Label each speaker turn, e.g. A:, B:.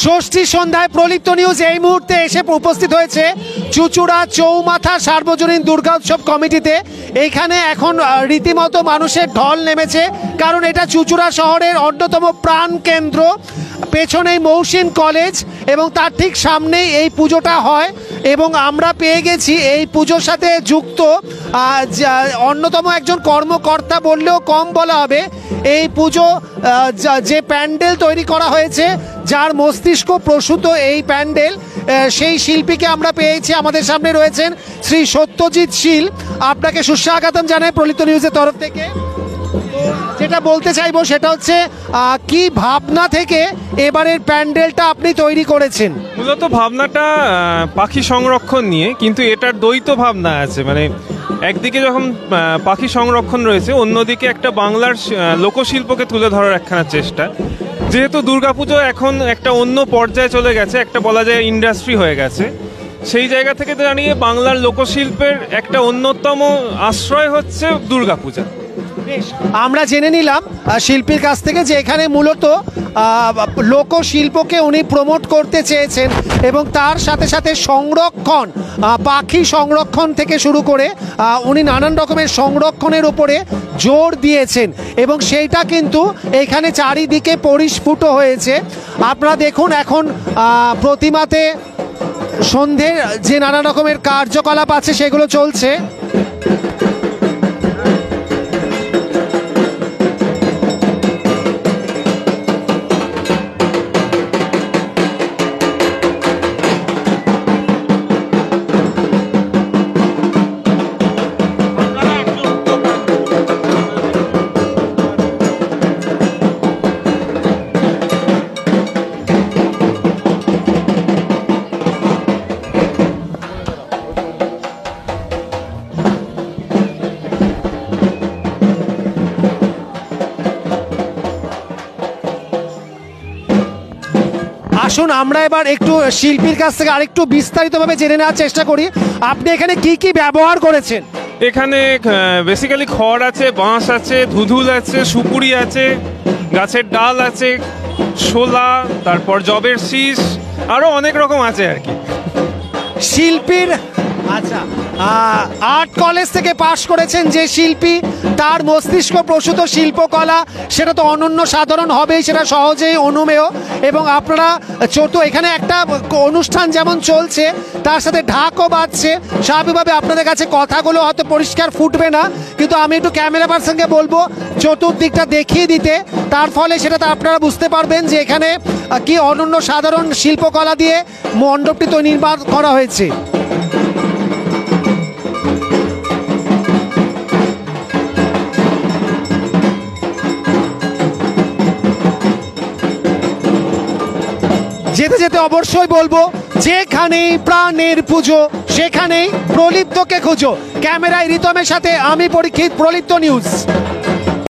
A: ষষ্ঠী সন্ধ্যায় প্রলিপ্ত নিউজ এই মুহূর্তে এসে উপস্থিত হয়েছে চুচুড়া চৌমাথা সার্বজনীন দুর্গা উৎসব কমিটিতে। এইখানে এখন রীতিমতো মানুষের ঢল নেমেছে, কারণ এটা চুচুড়া শহরের অন্যতম প্রাণ কেন্দ্র। পেছনেই মৌসিন কলেজ এবং তার ঠিক সামনেই এই পুজোটা হয় এবং আমরা পেয়ে গেছি এই পুজোর সাথে যুক্ত অন্যতম একজন কর্মকর্তা বললেও কম বলা হবে। এই পুজো যে প্যান্ডেল তৈরি করা হয়েছে, যার মস্তিষ্ক প্রসূত এই প্যান্ডেল, সেই শিল্পীকে আমরা পেয়েছি। আমাদের সামনে রয়েছেন শ্রী সত্যজিৎ শীল। আপনাকে সুস্বাগতম জানাই প্রলিপ্ত নিউজের তরফ থেকে। যেটা বলতে চাইবো সেটা হচ্ছে কি ভাবনা থেকে এবারের প্যান্ডেলটা আপনি তৈরি করেছেন?
B: মূলত ভাবনাটা পাখি সংরক্ষণ নিয়ে, কিন্তু এটার দ্বৈত ভাবনা আছে। মানে একদিকে যখন পাখি সংরক্ষণ রয়েছে, অন্যদিকে একটা বাংলার লোকশিল্পকে তুলে ধরার একখানা চেষ্টা। যেহেতু দুর্গাপুজো এখন একটা অন্য পর্যায়ে চলে গেছে, একটা বলা যায় ইন্ডাস্ট্রি হয়ে গেছে, সেই জায়গা থেকে দাঁড়িয়ে বাংলার লোকশিল্পের একটা অন্যতম আশ্রয় হচ্ছে দুর্গাপূজা।
A: আমরা জেনে নিলাম শিল্পীর কাছ থেকে যে এখানে মূলত লোকশিল্পকে উনি প্রমোট করতে চেয়েছেন এবং তার সাথে সাথে সংরক্ষণ, পাখি সংরক্ষণ থেকে শুরু করে উনি নানান রকমের সংরক্ষণের উপরে জোর দিয়েছেন এবং সেইটা কিন্তু এখানে চারিদিকে পরিস্ফুট হয়েছে। আপনারা দেখুন, এখন প্রতিমাতে সন্ধ্যের যে নানা রকমের কার্যকলাপ আছে সেগুলো চলছে। আসুন আমরা এবার একটু শিল্পীর কাছ থেকে আরেকটু বিস্তারিতভাবে জেনে নেওয়ার চেষ্টা করি। আপনি এখানে কি কি ব্যবহার করেছেন?
B: এখানে বেসিক্যালি খড় আছে, বাঁশ আছে, ধুধুল আছে, সুপুরি আছে, গাছের ডাল আছে, শোলা, তারপর জবের শীষ, আরও অনেক রকম আছে আর কি।
A: শিল্পীর আচ্ছা, আর্ট কলেজ থেকে পাশ করেছেন যে শিল্পী, তার মস্তিষ্ক প্রসূত শিল্পকলা সেটা তো অনন্য সাধারণ হবেই, সেটা সহজেই অনুমেয়। এবং আপনারা এখানে একটা অনুষ্ঠান যেমন চলছে তার সাথে ঢাকও বাজছে, স্বাভাবিকভাবে আপনাদের কাছে কথাগুলো হয়তো পরিষ্কার ফুটবে না, কিন্তু আমি একটু ক্যামেরা পার্সনকে বলবো চতুর্দিকটা দেখিয়ে দিতে, তার ফলে সেটাতে আপনারা বুঝতে পারবেন যে এখানে কি অনন্য সাধারণ শিল্পকলা দিয়ে মণ্ডপটি তো নির্মাণ করা হয়েছে। যেতে যেতে অবশ্যই বলবো, যেখানেই প্রাণের পুজো সেখানেই প্রলিপ্তকে খুঁজো। ক্যামেরায় রিতমের সাথে আমি পরীক্ষিত, প্রলিপ্ত নিউজ।